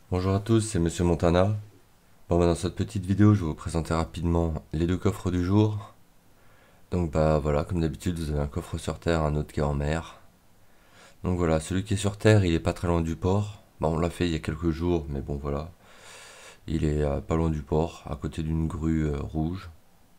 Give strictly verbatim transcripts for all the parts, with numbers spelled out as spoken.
Bonjour à tous, c'est Monsieur Montana. Bon, bah, dans cette petite vidéo, je vais vous présenter rapidement les deux coffres du jour. Donc bah voilà, comme d'habitude, vous avez un coffre sur terre, un autre qui est en mer. Donc voilà, celui qui est sur terre, il est pas très loin du port. Bah, on l'a fait il y a quelques jours, mais bon voilà. Il est euh, pas loin du port, à côté d'une grue euh, rouge.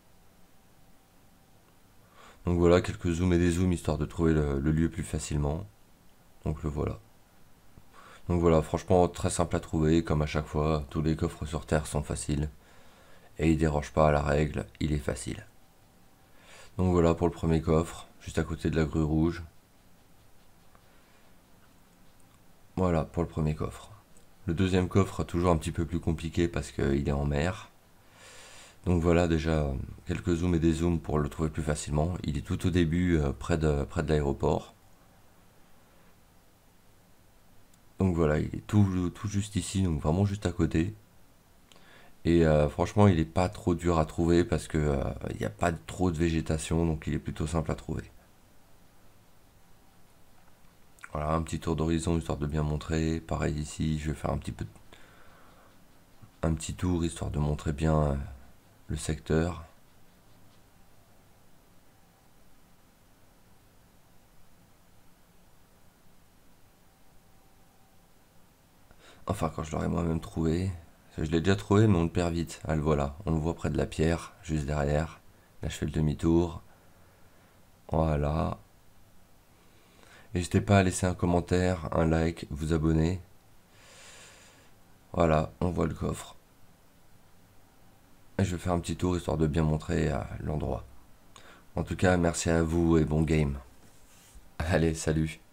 Donc voilà, quelques zooms et des zooms histoire de trouver le, le lieu plus facilement. Donc le voilà. Donc voilà, franchement très simple à trouver, comme à chaque fois, tous les coffres sur terre sont faciles. Et il déroge pas à la règle, il est facile. Donc voilà pour le premier coffre, juste à côté de la grue rouge. Voilà pour le premier coffre. Le deuxième coffre, toujours un petit peu plus compliqué parce qu'il est en mer. Donc voilà déjà quelques zooms et des zooms pour le trouver plus facilement. Il est tout au début euh, près de, près de l'aéroport. Donc voilà, il est tout, tout juste ici, donc vraiment juste à côté. Et euh, franchement, il est pas trop dur à trouver parce que euh, il n'y a pas trop de végétation, donc il est plutôt simple à trouver. Voilà, un petit tour d'horizon histoire de bien montrer. Pareil ici, je vais faire un petit peu un petit tour histoire de montrer bien euh, le secteur. Enfin, quand je l'aurai moi-même trouvé. Je l'ai déjà trouvé, mais on le perd vite. Ah, le voilà. On le voit près de la pierre, juste derrière. Là, je fais le demi-tour. Voilà. N'hésitez pas à laisser un commentaire, un like, vous abonner. Voilà, on voit le coffre. Et je vais faire un petit tour histoire de bien montrer euh, l'endroit. En tout cas, merci à vous et bon game. Allez, salut.